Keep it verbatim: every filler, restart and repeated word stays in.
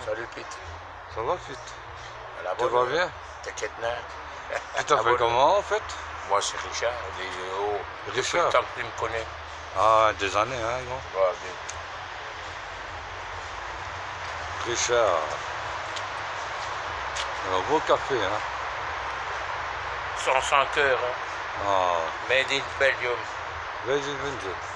Salut Pete. Ça va, Fit? À la Tu bonne, vas euh, bien? T'inquiète pas. Tu t'appelles comment, en fait? Moi c'est Richard. Des, oh, depuis Richard. le temps que tu me connais. Ah, des années, hein, non? Ouais, bien. Richard. Un beau café, hein? Sans sans cœur. Hein. Ah, Made in Belgium. vas-y, vas-y.